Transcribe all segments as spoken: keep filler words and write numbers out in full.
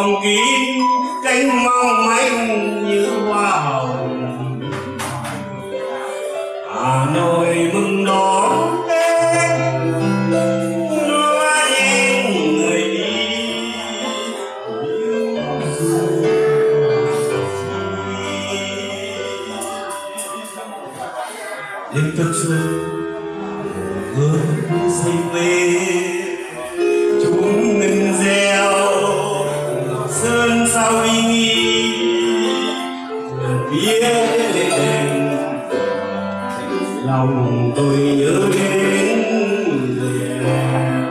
bồng kín cánh mong manh như hoa hồng. Hà Nội mừng đón Tết nó nhanh người đi. Đêm tân xuân hương say quê chúng ngân reo sơn sao uy nghi phía đền lòng tôi nhớ đến người em.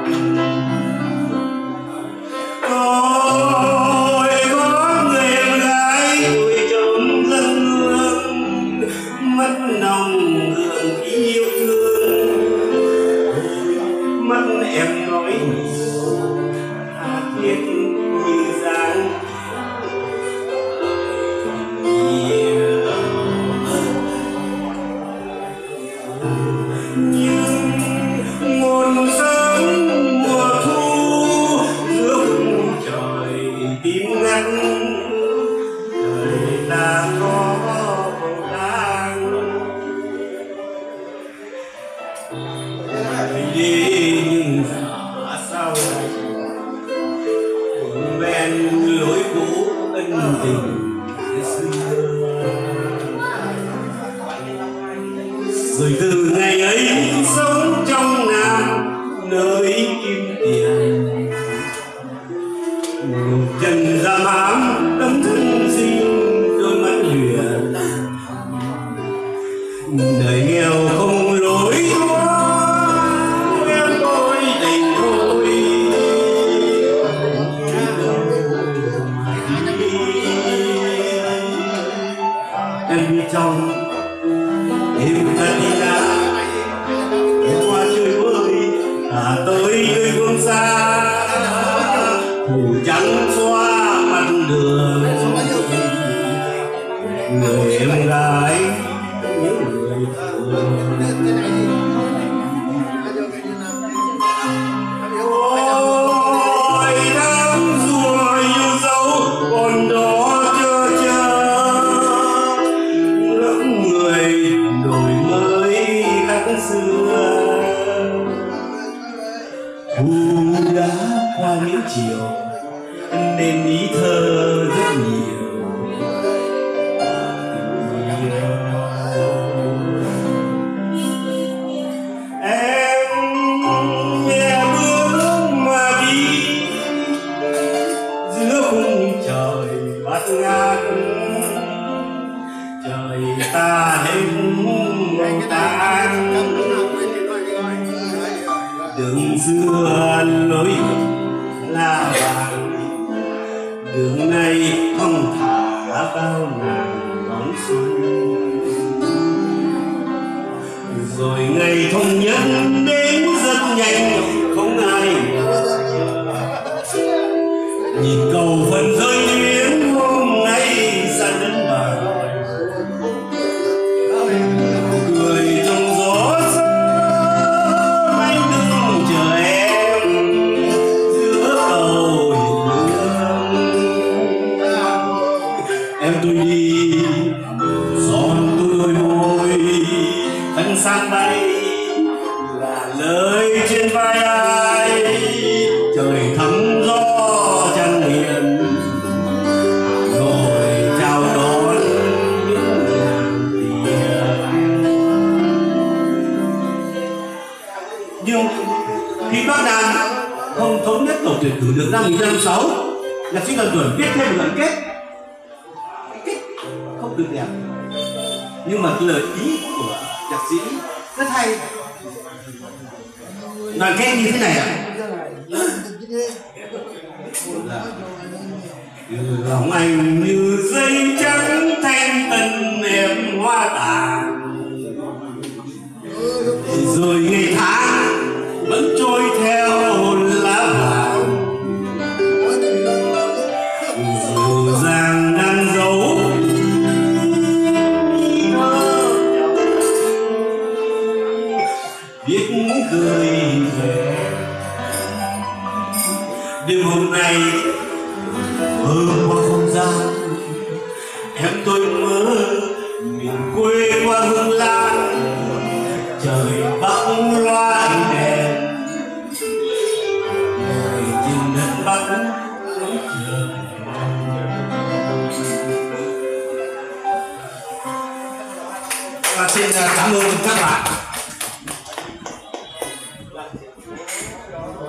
Tôi có người em gái tuổi trốn dân hương mất nồng hương yêu thương, mắt em nói nhiều tha thiết như dáng nhiều. Nhưng một sớm mùa thu lúc trời tím ngắt, đời ta có màu tang đi nhưng giả sao buồn ven lối cũ ân tình xưa. Rồi từ ngày ấy sống trong Nam nơi kim tiền, trần gian ám đấng thân sinh đôi mắt huyền. Đời nghèo không lối thoát em tôi tình thôi em trong đêm ta đi ra em qua chơi vơi à tới nơi phương xa phủ trắng xóa mặt đường. Người em gái những người thương ôi đang ruồi yêu dấu còn đó chờ chờ lẫn người đổi mới khác xưa. Thu đã qua những chiều nên ý thơ rất nhiều. Ngát trời ta hết màu tan đường xưa lối la vàng đường này không thả bao nàng đón xuân. Rồi ngày thống nhất đến rất nhanh không ai nhìn cầu phần rơi tuyến hôm nay xa đến bờ. Cười trong gió sớm anh đứng chờ em giữa cầu hiền lương. Em tôi đi son tôi đôi môi khăn sang bay là lời trên vai ai. Trời thấm gió trăng hiền rồi chào đón những nàng tiền. Nhưng khi Bác Đàn không thống nhất tổ tuyển cử được năm một nghìn chín trăm năm mươi sáu, nhạc sĩ Cần Duẩn viết thêm một đoạn kết. Kết không được đẹp nhưng mà lời ý của nhạc sĩ rất hay. Đoạn kết như thế này ạ: lòng anh như dây trắng thanh tân mềm hoa tàn, rồi ngày tháng vẫn trôi theo lá vàng. Dịu dàng đang giấu biết cười về đêm hôm nay mơ qua không gian em tôi mơ miền quê qua hương lan trời bắc loa ánh đèn ngồi trên đất bắc ngóng chờ. Và xin cảm ơn các bạn.